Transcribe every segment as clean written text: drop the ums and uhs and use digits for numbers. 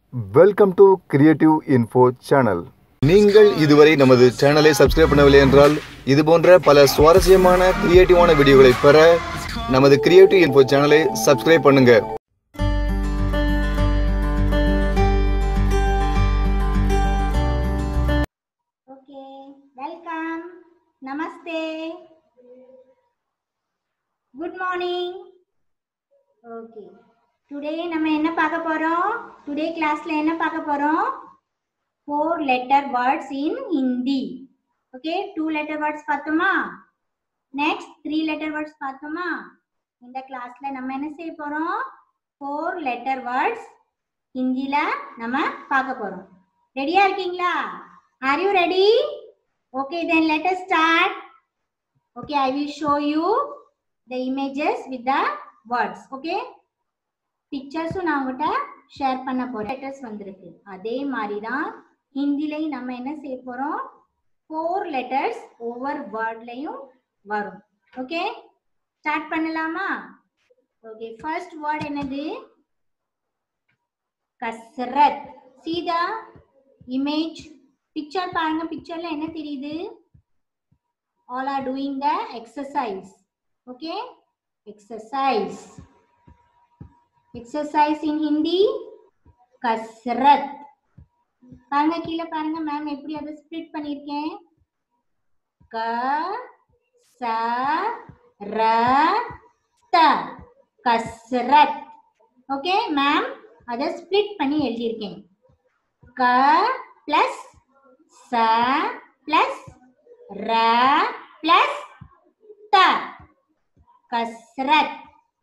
Welcome to creative info channel. நீங்கள் இதுவரை நமது சேனலை சப்ஸ்கிரைப் பண்ணவில்லை என்றால் இது போன்ற பல சுவாரஸ்யமான கிரியேட்டிவான வீடியோகளை பெற நமது கிரியேட்டிவ் இன்ஃபோ சேனலை சப்ஸ்கிரைப் பண்ணுங்க. Okay, welcome, namaste, good morning. Okay, today நம்ம என்ன பார்க்க போறோம்? டுடே கிளாஸ்ல என்ன பார்க்க போறோம்? 4 letter words in Hindi. Okay, 2 letter words பார்த்தோமா? நெக்ஸ்ட் 3 letter words பார்த்தோமா? இந்த கிளாஸ்ல நம்ம என்ன செய்ய போறோம்? 4 letter words ஹிந்தில நம்ம பார்க்க போறோம். ரெடியா இருக்கீங்களா? Are you ready? Okay, then let us start. Okay, I will show you the images with the words. Okay, pictures நான் உங்கள்கிட்ட ஷேர் பண்ண போறேன். லெட்டர்ஸ் வந்திருக்கு. அதே மாதிரி தான் ஹிந்திலையும் நம்ம என்ன செய்ய போறோம்? 4 letters ஒவ்வொரு வேர்ட்லையும் வரும். ஓகே, ஸ்டார்ட் பண்ணலாமா? ஓகே, ஃபர்ஸ்ட் வேர்ட் என்னது? கஸ்ரத். See the image. பிக்சர் பாருங்க. பிக்சர்ல என்ன தெரியுது? All are doing the exercise. Okay, exercise. Exercise in Hindi कसरत. பாருங்க, கீழே பாருங்க மேம் எப்படி அதை ஸ்ப்ளிட் பண்ணிருக்கேன். க ச ர த कसरत. ஓகே மேம், அதை ஸ்ப்ளிட் பண்ணி எழுதியிருக்கேன். க பிளஸ் ச பிளஸ் ர பிளஸ் த कसरत.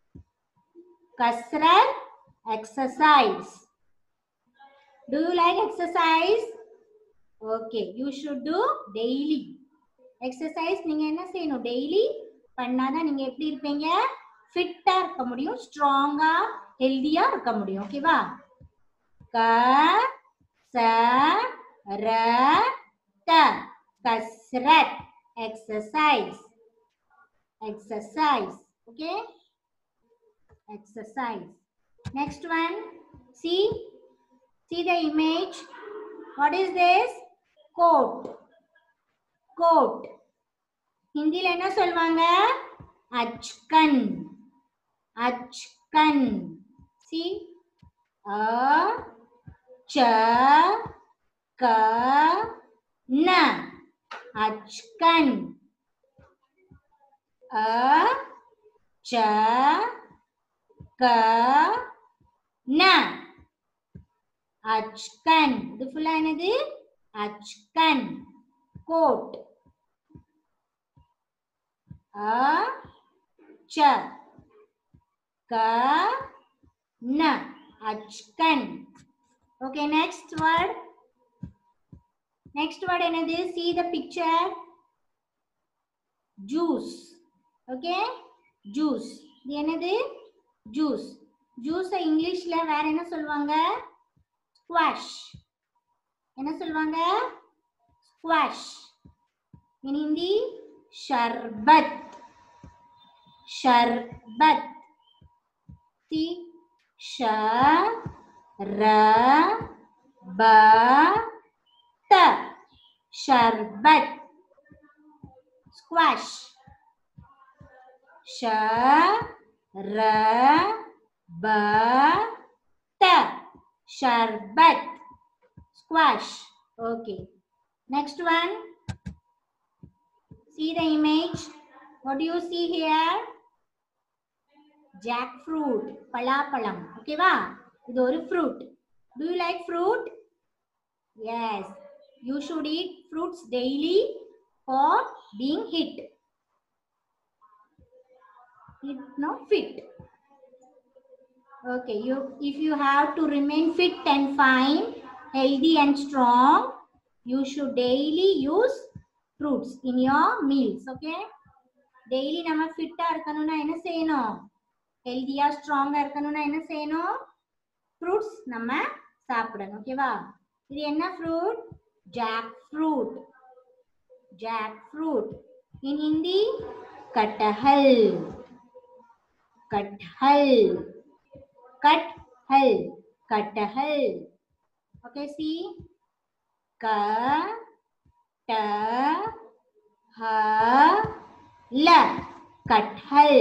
कसरत, exercise. Do you like exercise? Okay, you should do daily. Exercise நீங்க என்ன செய்யணும்? டெய்லி பண்ணாதான் நீங்க எப்படி இருப்பீங்க? ஃபிட்டா இருக்க முடியும், ஸ்ட்ராங்கா ஹெல்தியா இருக்க முடியும். ஓகேவா? க ச ர த कसरत, exercise. Exercise. Okay, exercise. Next one, see the image. What is this? Coat. Coat. ஹிந்தில என்ன சொல்வாங்க? Achkan. Achkan. See, a ch ka na, achkan. a ch ka na, achkan. இது ஃபுல்லா என்னது? achkan. coat. a ch ka na, achkan. Okay, next word. Next word என்னது? See the picture. Juice. Okay, juice. இது என்னது? Juice. Juice இங்கிலீஷ்ல வேற என்ன சொல்வாங்க? Squash. என்ன சொல்வாங்க? Squash. In Hindi, sharbat. Sharbat. See, sha ra ba ta, sharbat. Squash. sha ra ba ta, sharbat. Squash. Okay, next one. See the image. What do you see here? Jackfruit. பலாப்பழம். ஓகேவா? இது ஒரு fruit. Do you like fruit? Yes, you should eat fruits daily for being fit. No, fit. Okay, if you have to remain fit and fine, healthy and strong, you should daily use fruits in your meals. Okay, daily நம்ம ஃபிட்டா இருக்கணும்னா என்ன செய்யணும்? ஹெல்தியா ஸ்ட்ராங்கா இருக்கணும்னா என்ன செய்யணும்? ஃப்ரூட்ஸ் நம்ம சாப்பிடணும். ஓகேவா? இது என்ன fruit? Jackfruit. Jackfruit. In Hindi कटहल. कटहल. कटहल. कटहल. Okay, see. Ka, ta, ha, la. Kathal.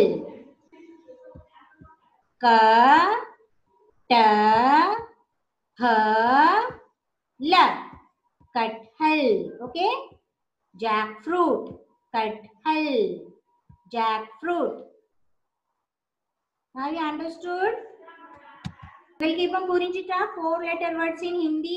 Ka, ta, ha, la. Kathal. Okay. Jackfruit. Kathal. Jackfruit. Have you understood? உங்களுக்கு இப்போ புரிஞ்சிட்டா 4 letter words in Hindi?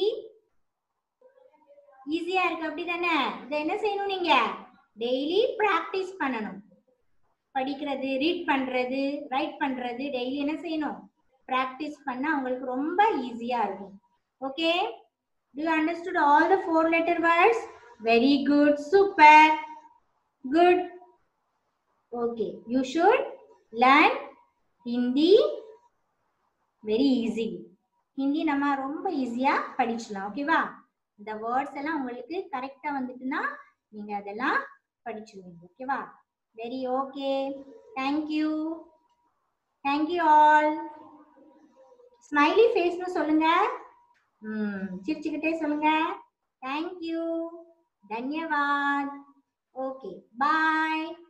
ஈஸியா இருக்கு அப்படிதானே? இதை என்ன செய்யணும் நீங்க? டெய்லி பிராக்டிஸ் பண்ணணும். படிக்கிறது, ரீட் பண்றது, ரைட் பண்றது டெய்லி என்ன செய்யணும்? பிராக்டிஸ் பண்ணா உங்களுக்கு ரொம்ப ஈஸியா இருக்கும். Okay? Do you understood all the 4 letter words? Very good, super, good. Okay, you should learn Hindi very easy. Hindi நம்ம ரொம்ப ஈஸியா படிச்சலாம். ஓகேவா? இந்த வேர்ட்ஸ் எல்லாம் உங்களுக்கு கரெக்டா வந்துட்டுனா நீங்க அதெல்லாம் படிச்சுடுவீங்க. ஓகேவா? Very okay. Thank you. Thank you all. Smiley ஃபேஸ்னு சொல்லுங்க. சிரிச்சுக்கிட்டே சொல்லுங்க. Thank you. धन्यवाद. Okay, bye.